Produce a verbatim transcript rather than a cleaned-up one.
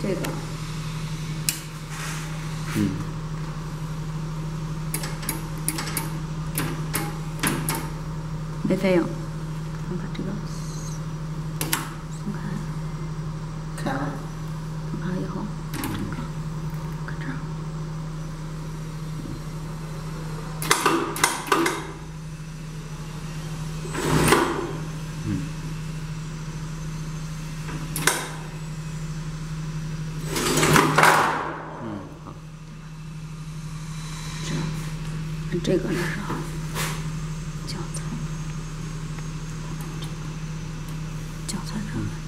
这个， 嗯， 没费用。我把这个松开， 开了， 松开了以后，这个搁这儿。 按这个的时候，脚踩，脚踩这儿。